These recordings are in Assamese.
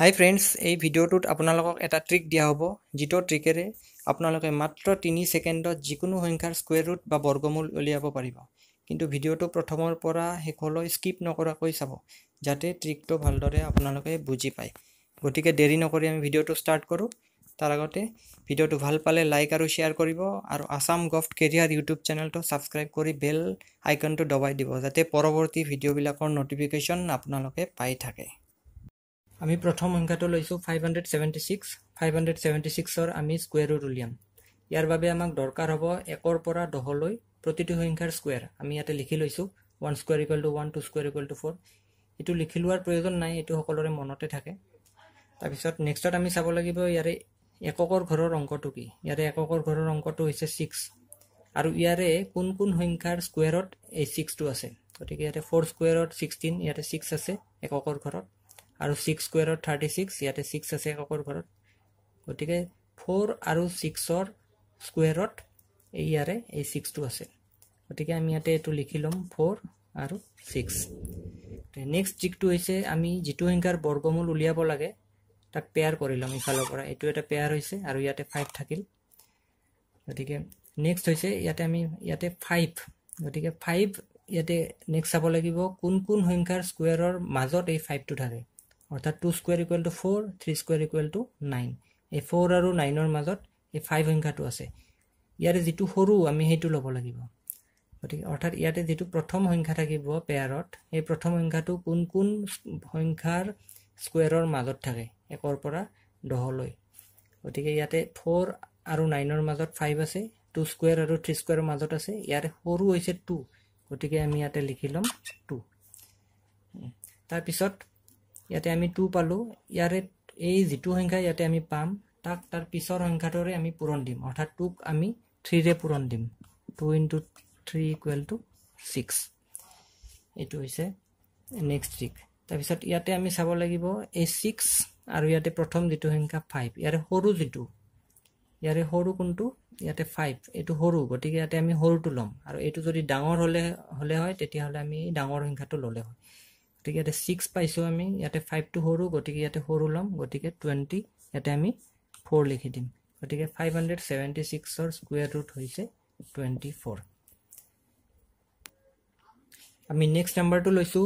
हाई फ्रेंड्स এই ভিডিওটোত আপোনালোকক এটা ট্ৰিক দিয়া হ'ব যেটো ট্ৰিকেৰে আপোনালোকে মাত্ৰ 3 সেকেন্ডত যিকোনো সংখ্যাৰ স্কয়াৰ ৰুট বা বৰ্গমূল উলিয়াব পাৰিব কিন্তু ভিডিওটো প্ৰথমৰ পৰা শেষলৈ স্কিপ নকৰাকৈ চাব যাতে ট্ৰিকটো ভালদৰে আপোনালোকে বুজি পায় গতিকে দেৰি নকৰি আমি ভিডিওটো ষ্টাৰ্ট কৰো তাৰ আগতে ভিডিওটো ভাল পালে লাইক আৰু শেয়াৰ কৰিব আৰু আসাম গফ্ট কেৰিয়াৰ ইউটিউব চেনেলটো সাবস্ক্ৰাইব কৰি বেল আইকনটো দবাই দিব যাতে পৰৱৰ্তী ভিডিওবিলাকৰ নটিফিকেশন আপোনালোকে পাই থাকে আমি প্ৰথম সংখ্যাটো লৈছো 576 ৰ আমি স্কয়াৰ ৰুট উলিয়াম ইয়াৰ বাবে আমাক দৰকাৰ হ'ব 1 ৰ পৰা 10 লৈ প্ৰতিটো সংখ্যাৰ স্কয়াৰ আমি ইয়াতে লিখি লৈছো 1 square equal to 1 2 square equal to 4 এটো লিখি লোৱাৰ প্ৰয়োজন নাই এটো সকলোৰে মনতে থাকে তাৰ পিছত নেক্সটত আমি চাব লাগিব ইয়াৰে এককৰ ঘৰৰ অংকটো কি ইয়াৰে এককৰ ঘৰৰ অংকটো হৈছে 6 আৰু ইয়াৰে কোন কোন সংখ্যাৰ স্কয়াৰত এই 6 টো আছে গতিকে ইয়াতে 4 স্কয়াৰত 16 ইয়াতে 6 আছে এককৰ ঘৰত আৰু 6 স্কয়াৰত 36 ইয়াতে 6 আছে এককৰ ঘৰত গতিকে 4 আৰু 6 ৰ স্কয়াৰত ইয়াৰে এই 6 টো আছে গতিকে আমি ইয়াতে এটো লিখি লম 4 আৰু 6 নেক্সট যিটো হৈছে আমি যেটো সংখ্যাৰ বৰ্গমূল উলিয়াব লাগে তাক পেয়াৰ কৰি লম ইফালৰ পৰা এটো এটা পেয়াৰ হৈছে আৰু ইয়াতে 5 থাকিল গতিকে নেক্সট হৈছে ইয়াতে আমি ইয়াতে 5 গতিকে 5 ইয়াতে নেক্সট চাব লাগিব কোন কোন সংখ্যাৰ স্কয়াৰৰ মাজত এই 5 টো থাকে অৰ্থাৎ 2 square equal to 4 3 square equal to 9 এই 4 আৰু 9 ৰ মাজত এই 5 সংখ্যাটো আছে ইয়াৰে যেটো সৰু আমি হেতু লব লাগিব গতিকে অৰ্থাৎ ইয়াতে যেটো প্ৰথম সংখ্যা থাকিব পেয়াৰত এই প্ৰথম সংখ্যাটো কোন কোন সংখ্যাৰ স্কয়াৰৰ মাজত থাকে 1 ৰ পৰা 10 লৈ গতিকে ইয়াতে 4 আৰু 9 ৰ মাজত 5 আছে 2 স্কয়াৰ আৰু 3 স্কয়াৰৰ মাজত আছে ইয়াৰে সৰু হৈছে 2 গতিকে আমি ইয়াতে লিখি লম 2 তাৰ পিছত ইয়াতে আমি 2 পালো ইয়াৰে এই যেটো সংখ্যা ইয়াতে আমি পাম তাক তাৰ পিছৰ সংখ্যাটোৰে আমি পূৰণ দিম অৰ্থাৎ 2 ক আমি 3 ৰে পূৰণ দিম 2 * 3 = 6 এটো হৈছে নেক্সট ট্ৰিক তাৰ পিছত ইয়াতে আমি চাব লাগিব এই 6 আৰু ইয়াতে প্ৰথম যেটো সংখ্যা 5 ইয়াৰে সৰু যেটো ইয়াৰে সৰু কোনটো ইয়াতে 5 এটো সৰু গতিকে ইয়াতে আমি সৰুটো লম আৰু এটো যদি ডাঙৰ হলে হয় তেতিয়া হলে আমি ডাঙৰ সংখ্যাটো ললে হয় গতিকে ইয়াতে 6 পাইছো আমি ইয়াতে 5 টো সৰু গতিকে ইয়াতে সৰু লম গতিকে 20 ইয়াতে আমি 4 লিখি দিম গতিকে 576 ৰ স্কয়াৰ ৰুট হৈছে 24 আমি নেক্সট নাম্বাৰটো লৈছো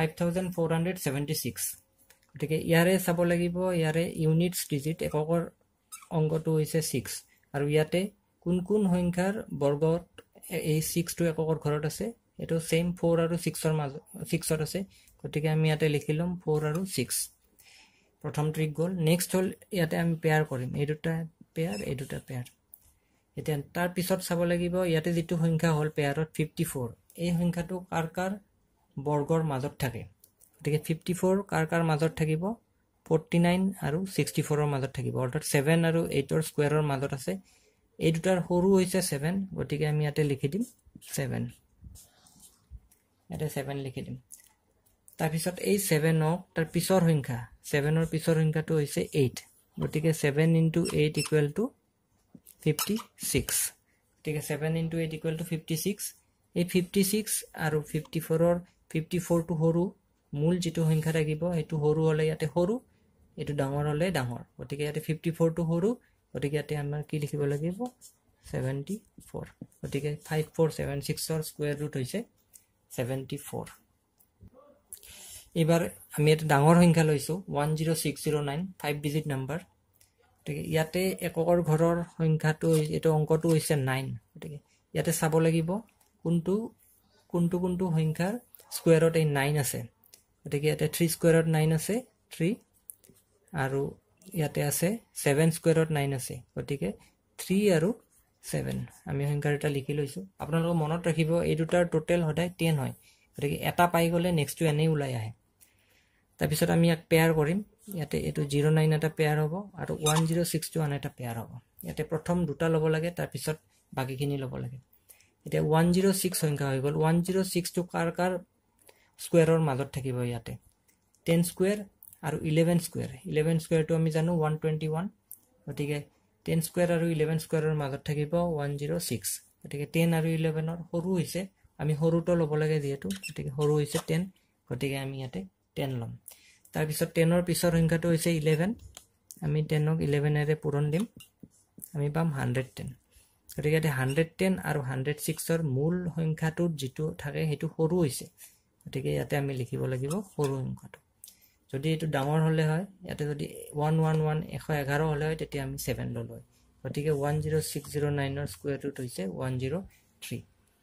5476 গতিকে ইয়াৰে চাব লাগিব ইয়াৰে ইউনিটস ডিজিট এককৰ অংকটো হৈছে 6 আৰু ইয়াতে কোন কোন সংখ্যাৰ বৰ্গত এই 6 টো এককৰ ঘৰত আছে এটো সেম 4 আৰু 6 ৰ মাজত 6ত আছে গতিকে আমি ইয়াতে লিখি লম 4 আৰু 6 প্ৰথম ট্ৰিক গল নেক্সট হল ইয়াতে আমি পেয়াৰ কৰিম এই দুটা পেয়াৰ এতিয়া তাৰ পিছত চাব লাগিব ইয়াতে যেটো সংখ্যা হল পেয়াৰত 54 এই সংখ্যাটো কাৰ বৰ্গৰ মাজত থাকে গতিকে 54 কাৰ মাজত থাকিব 49 আৰু 64 ৰ মাজত থাকিব অৰ্থাৎ 7 আৰু 8 ৰ স্কয়াৰৰ মাজত আছে এই দুটাৰ সৰু হৈছে 7 গতিকে আমি ইয়াতে লিখি দিম 7 ইয়াতে 7 লিখি দিম তাৰ পিছত এই 7 ক তাৰ পিছৰ সংখ্যা 7 ৰ পিছৰ সংখ্যাটো হৈছে 8 গতিকে 7 * 8 = 56 গতিকে 7 * 8 = 56 এই 56 আৰু 54 ৰ 54 টো সৰু মূল যেটো সংখ্যা থাকিব হেতু সৰু হলে ইয়াতে সৰু এটো ডাঙৰ হলে ডাঙৰ গতিকে ইয়াতে 54 টো সৰু গতিকে ইয়াতে আমাৰ কি লিখিব লাগিব 74 গতিকে 5476 ৰ স্কয়াৰ ৰুট হৈছে 74 এবাৰ আমি এটা ডাঙৰ সংখ্যা লৈছো 10609 5 ডিজিট নাম্বাৰ গতিকে ইয়াতে এককৰ ঘৰৰ সংখ্যাটো এটো অংকটো হৈছে 9 গতিকে ইয়াতে চাব লাগিব কোনটো সংখ্যাৰ স্কয়াৰত এই 9 আছে গতিকে ইয়াতে 3 স্কয়াৰত 9 আছে 3 আৰু ইয়াতে আছে 7 স্কয়াৰত 9 আছে গতিকে 3 আৰু 7 আমি সংখ্যাটা লিখি লৈছো আপোনালোকে মনত ৰাখিব এই দুটাৰ টোটাল হদাই 10 হয় গতিকে এটা পাই গলে নেক্সটটো এনে উলাই আহে তাৰ পিছত আমি এক পেয়াৰ কৰিম ইয়াতে এটো 09 এটা পেয়াৰ হ'ব আৰু 1061 এটা পেয়াৰ হ'ব ইয়াতে প্ৰথম দুটা লব লাগে তাৰ পিছত বাকিখিনি লব লাগে এতিয়া 106 সংখ্যা হৈ গল 106 টো কাৰ স্কয়াৰৰ মাজত থাকিব ইয়াতে 10 স্কয়াৰ আৰু 11 স্কয়াৰ টো আমি জানো 121 গতিকে 10 স্কয়াৰ আৰু 11 স্কয়াৰৰ মাজত থাকিব 106 গতিকে 10 আৰু 11 ৰ সৰু হৈছে আমি সৰুটো লব লাগে যেহেতু গতিকে সৰু হৈছে 10 গতিকে আমি ইয়াতে 10 লম তাৰপিছত 10ৰ পিছৰ সংখ্যাটো হৈছে 11 আমি 10ক 11এৰে পূৰণ দিম আমি পাম 110 গতিকে 110 আৰু 106ৰ মূল সংখ্যাটো যেটো থাকে হেতু সৰু হৈছে গতিকে ইয়াতে আমি লিখিব লাগিব সৰু সংখ্যাটো যদি এটো ডাঙৰ হলে হয় ইয়াতে যদি 111 111 হলে হয় তেতিয়া আমি 7 ললো হয় গতিকে 10609ৰ স্কয়াৰ ৰুট হৈছে 103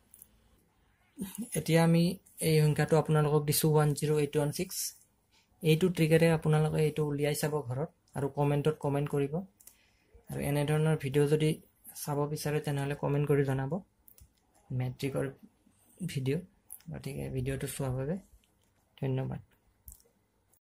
এতিয়া আমি এই সংখ্যাটো আপোনালোকক দিছো 10816 এইটো ট্ৰিগাৰে আপোনালোকে এইটো উলিয়াই চাব ঘৰত আৰু কমেন্টত কমেন্ট কৰিব আৰু এনে ধৰণৰ ভিডিও যদি চাব বিচাৰে তেনেহলে কমেন্ট কৰি জনাব মেট্ৰিকৰ ভিডিও গতিকে ভিডিওটো চোৱাৰ বাবে ধন্যবাদ